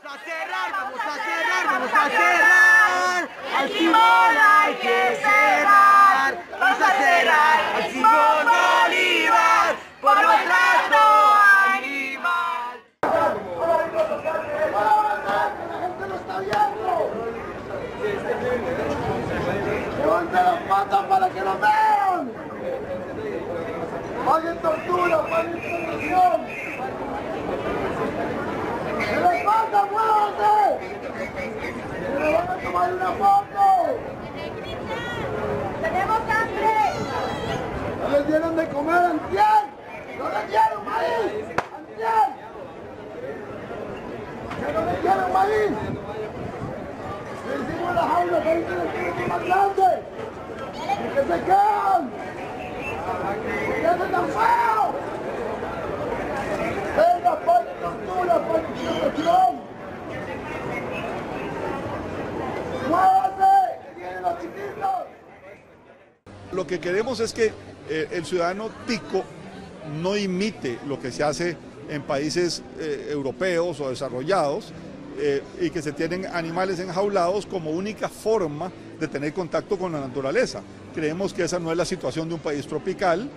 a cerrar, vamos a cerrar, vamos a cerrar. Al Simón hay que cerrar. Vamos a cerrar al Simón Bolívar por maltrato animal. La gente lo está viendo. Levanten las patas para que lo vean. Paguen tortura, paguen extorsión. ¡Se les falta, muévanse! ¡Se le van a tomar una foto! ¡Tenemos hambre! ¡No les dieron de comer antier! ¡No les dieron maíz! ¡Antier! ¡Que no les dieron maíz! ¡Le hicimos la jaula que ahorita les tiene que ir más grande! ¡Y que se quedan! ¡Que hacen tan feo! ¡Venga, paguen tortura, paguen extorsión! ¡Muévanse! ¡Que vienen los chiquitos! Lo que queremos es que el ciudadano tico no imite lo que se hace en países europeos o desarrollados y que se tienen animales enjaulados como única forma de tener contacto con la naturaleza. Creemos que esa no es la situación de un país tropical.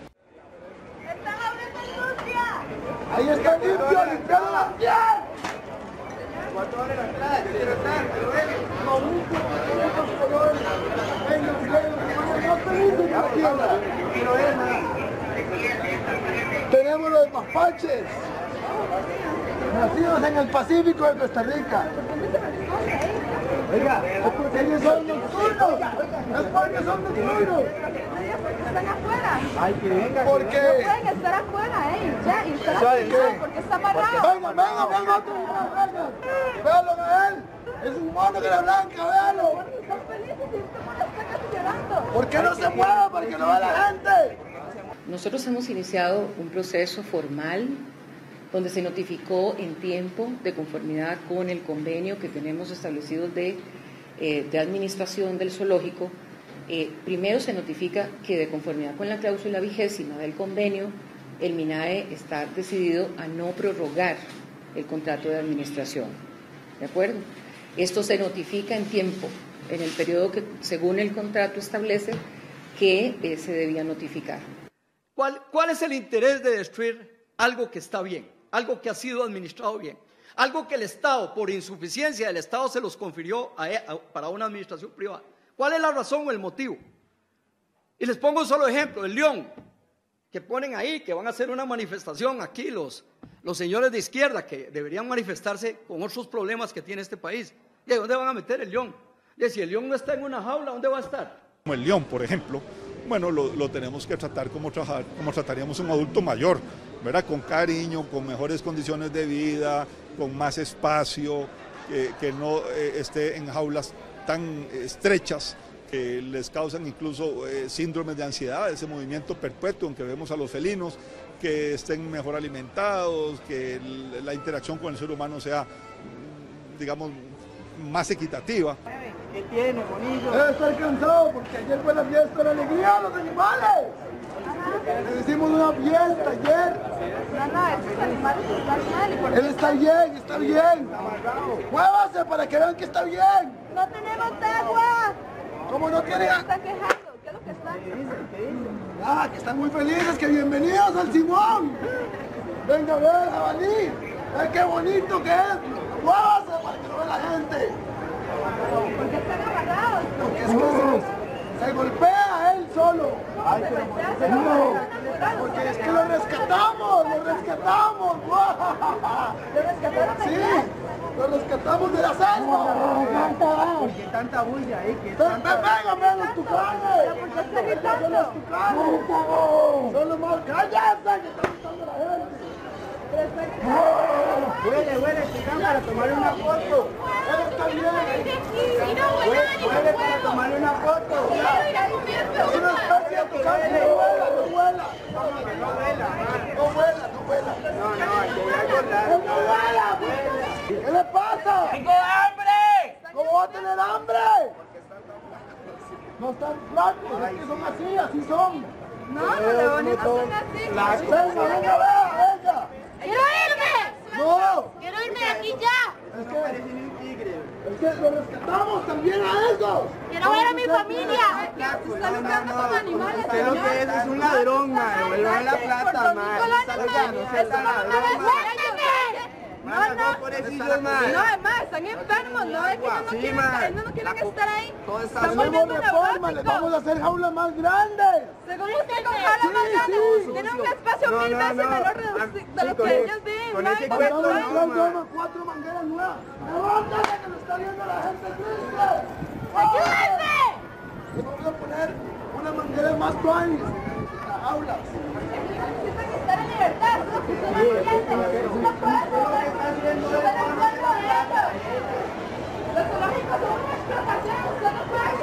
¡Ahí está limpio! ¡Limpiado la piel! ¿Cuánto vale la entrada? Yo quiero estar, pero ven. Tenemos los mapaches, nacidos en el Pacífico de Costa Rica. Oiga, es porque ellos son nocturnos. Es porque son nocturnos. Están afuera. Ay, que venga. ¿Por No qué? pueden estar afuera, ya, y estar afuera porque está amarrado. Venga, venga, venga, otro, venga. Véalo a él. Es un mono que la blanca, véalo. Están felices y este mono está casi llorando. ¿Por qué no se mueve para que lo vea la gente? Nosotros hemos iniciado un proceso formal donde se notificó en tiempo de conformidad con el convenio que tenemos establecido de administración del zoológico. Primero se notifica que de conformidad con la cláusula 20ª del convenio, el MINAE está decidido a no prorrogar el contrato de administración. ¿De acuerdo? Esto se notifica en tiempo, en el periodo que según el contrato establece que se debía notificar. ¿Cuál es el interés de destruir algo que está bien, algo que ha sido administrado bien, algo que el Estado, por insuficiencia del Estado, se los confirió para una administración privada? ¿Cuál es la razón o el motivo? Y les pongo un solo ejemplo, el León, que ponen ahí, que van a hacer una manifestación aquí los señores de izquierda, que deberían manifestarse con otros problemas que tiene este país. ¿Y dónde van a meter el león? Y si el león no está en una jaula, ¿dónde va a estar? Como el león, por ejemplo, bueno, lo tenemos que tratar como trataríamos a un adulto mayor, ¿verdad? Con cariño, con mejores condiciones de vida, con más espacio, que no esté en jaulas tan estrechas que les causan incluso síndromes de ansiedad, ese movimiento perpetuo en que vemos a los felinos, que estén mejor alimentados, que la interacción con el ser humano sea, digamos, más equitativa. ¿Qué tiene, bonito? Debe estar cansado porque ayer fue la fiesta de la alegría de los animales. Les hicimos una fiesta ayer. No, estos animales están mal. ¿Y por Él está bien, está bien. Muévase para que vean que está bien. no tenemos agua? ¿Cómo no tiene? Se están quejando. ¿Qué es lo que están? Ah, que están muy felices, que bienvenidos al Simón. Venga a ver, jabalí. Ay, qué bonito que es. Muévase para que lo vea la gente. ¿Por qué están amarrados? Porque es que se golpea a él solo. Porque es que lo rescatamos, lo rescatamos. ¿Lo rescataron Sí, ayer? lo rescatamos de la selva. ¿Por qué tanta bulla ahí? Venga, vean los tucanes. ¿Por qué están Son gritando? los tucanes. Son los más. ¡Cállate! Que está gritando la gente. Huele, tucán, para tomarle una foto. Él está bien. Huele para tomarle una foto. Es una especie de tucán que no vuela, no vuela. Que no vuela. No vuela, no vuela. No, aquí hay algo raro. ¡No vuela! ¿Qué le pasa? ¡Tengo hambre! ¿Cómo va a tener hambre? No están flacos, es que son así son. No, los leones no son así. Venga, vea, venga. ¡Quiero irme! No, ¡Quiero irme de aquí ya! es que los rescatamos también a esos. Quiero ver a mi familia. Está lucrando con animales. Usted lo que es un ladrón, mae. Devuelvan la plata, mae. No, es más, están enfermos, no es que ellos no quieren estar ahí. Están volviendo reforma, les vamos a hacer jaulas más grandes. Según usted, con jaulas más grandes, tienen un espacio 1000 veces menor de lo que ellos viven. Con ese Vamos cuento, a traer 4 mangueras nuevas. ¡Levántate que nos está viendo la gente triste! ¡Ayúdenme! Y vamos a poner una manguera más tuanis en las jaulas. Necesitan estar en libertad, eso es lo que usted no entiende. No puede hacer los zoológicos son una explotación, usted no puede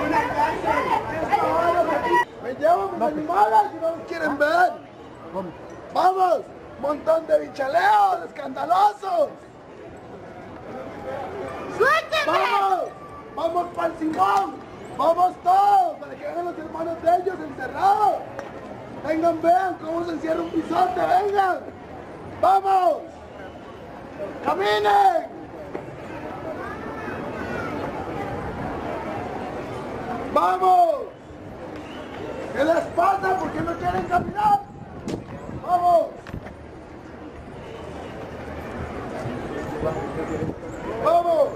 hacer. Me llevo mis animales y no los quieren ver. ¡Vamos! ¡Montón de bichaleos escandalosos! ¡Suélteme! ¡Vamos! ¡Vamos para el Simón! ¡Vamos todos! Para que vean los hermanos de ellos encerrados. Vengan, vean cómo se encierra un pisote, vengan. ¡Vamos! ¡Caminen! ¡Vamos! ¿Qué les pasa? ¿Por qué no quieren caminar? ¡Vamos! ¡Vamos!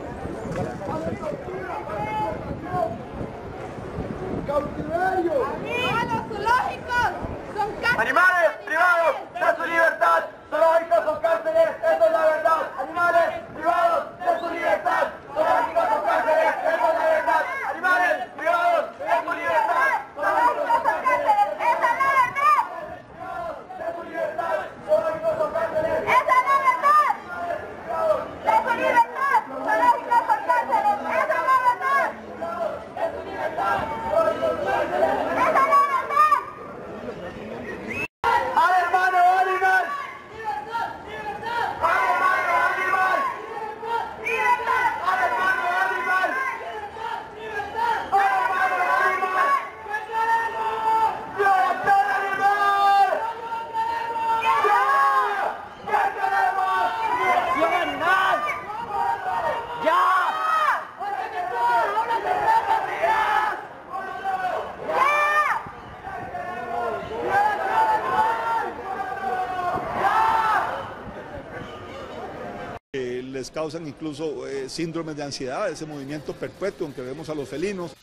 ¡Cautiverio! ¡No, los zoológicos! ¡Son cárceles! Animales privados de su libertad, zoológicos son cárceles, eso es la verdad. Animales privados de su libertad, zoológicos son cárceles, eso es la verdad. Animales privados de su libertad, zoológicos son cárceles, esa es la verdad. De su libertad, zoológicos son cárceles, ¡Esa es la verdad! ¡De su libertad! ¡Zoológicos son cárceles! ¡Esa es la verdad! de su libertad, zoológicos son cárceles. ¡Esa es la verdad! ¡Al hermano animal! ¡Al hermano animal! ¡Al hermano animal! ¡Al hermano animal! ¡Libertad animal! ¡Ya! ¡Ya queremos! ¡Liberación animal! ¡Ya! Les causan incluso síndromes de ansiedad, ese movimiento perpetuo en que vemos a los felinos.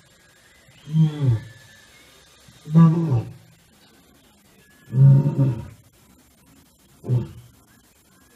¡Vamos!